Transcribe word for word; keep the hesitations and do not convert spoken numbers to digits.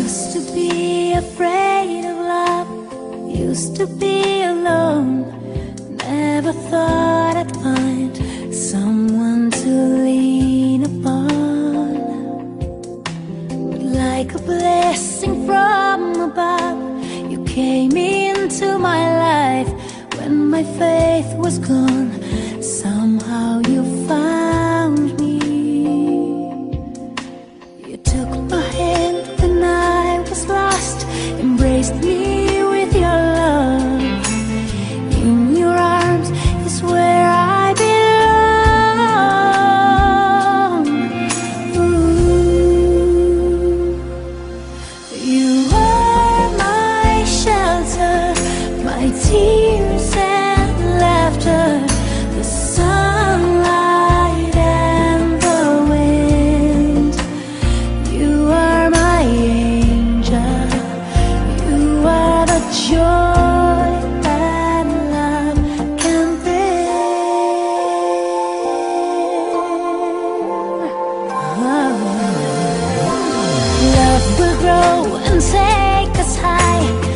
Used to be afraid of love, used to be alone. Never thought I'd find someone to lean upon. But like a blessing from above, you came into my life when my faith was gone. Somehow you found me. You took my hand when I was lost, embraced me with your love. In your arms is where I belong. Ooh. You are my shelter, my tears and laughter, the sunlight and the wind. You are my angel, you are the joy that love can bring. Oh. Love will grow and take us high.